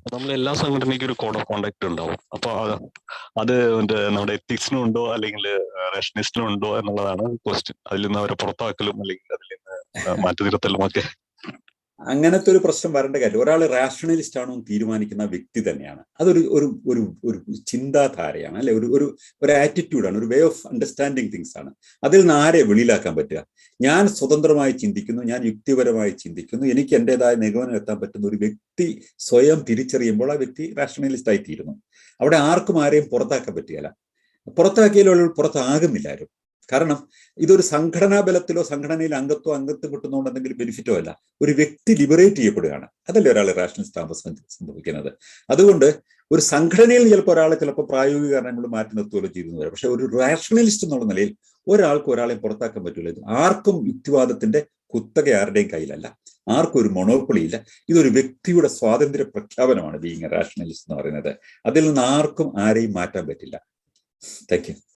നമ്മൾ എല്ലാ സംഘടനയ്ക്കും ഒരു കോഡ് ഓഫ് കോണ്ടാക്ട് ഉണ്ടാവും. അപ്പൊ അത് നമ്മുടെ എത്തിക്സിനും ഉണ്ടോ അല്ലെങ്കിൽ റേഷനിസ്റ്റിനും ഉണ്ടോ എന്നുള്ളതാണ് ക്വസ്റ്റ്യൻ. അതിൽ നിന്ന് അവരെ പുറത്താക്കലും അല്ലെങ്കിൽ അതിൽ നിന്ന് മാറ്റിനിർത്തലും ഒക്കെ. അങ്ങനത്തെ ഒരു പ്രശ്നം വരേണ്ട കാര്യം. ഒരാൾ റാഷണലിസ്റ്റ് ആണോ എന്ന് തീരുമാനിക്കുന്ന വ്യക്തി തന്നെയാണ്. അതൊരു ഒരു ഒരു ഒരു ചിന്താധാരയാണ്, അല്ലെ? ഒരു ആറ്റിറ്റ്യൂഡാണ്, ഒരു വേ ഓഫ് അണ്ടർസ്റ്റാൻഡിങ് തിങ്സ് ആണ്. അതിൽ നിന്ന് ആരെ വെളിയിലാക്കാൻ പറ്റുക? ഞാൻ സ്വതന്ത്രമായി ചിന്തിക്കുന്നു, ഞാൻ യുക്തിപരമായി ചിന്തിക്കുന്നു, എനിക്ക് എൻ്റെതായ നിഗമനം എത്താൻ പറ്റുന്ന ഒരു വ്യക്തി സ്വയം തിരിച്ചറിയുമ്പോൾ ആ വ്യക്തി റാഷണലിസ്റ്റ് ആയി തീരുന്നു. അവിടെ ആർക്കും ആരെയും പുറത്താക്കാൻ പറ്റുകയില്ല. പുറത്താക്കിയാലും പുറത്താകുന്നില്ല ആരും. കാരണം ഇതൊരു സംഘടനാ ബലത്തിലോ സംഘടനയിൽ അംഗത്വം കിട്ടുന്നതുകൊണ്ട് എന്തെങ്കിലും ബെനിഫിറ്റോ അല്ല. ഒരു വ്യക്തി ലിബറേറ്റ് ചെയ്യപ്പെടുകയാണ്. അതല്ലേ ഒരാൾ റാഷണലിസ്റ്റ് ആകുമ്പോൾ സംഭവിക്കുന്നത്. അതുകൊണ്ട് ഒരു സംഘടനയിൽ ചിലപ്പോൾ പ്രായോഗിക കാരണങ്ങൾ മാറ്റി നിർത്തുകയോ ചെയ്യുന്നു വരാം. പക്ഷെ ഒരു റാഷണലിസ്റ്റ് എന്നുള്ള നിലയിൽ ഒരാൾക്ക് ഒരാളെയും പുറത്താക്കാൻ പറ്റില്ല. ആർക്കും യുക്തിവാദത്തിന്റെ കുത്തക ആരുടെയും കയ്യിലല്ല, ആർക്കും ഒരു മൊണോപ്പൊളി ഇല്ല. ഇതൊരു വ്യക്തിയുടെ സ്വാതന്ത്ര്യ പ്രഖ്യാപനമാണ് ബീയിങ് എ റാഷണലിസ്റ്റ് എന്ന് പറയുന്നത്. അതിൽ നിന്ന് ആർക്കും ആരെയും മാറ്റാൻ പറ്റില്ല. Thank U.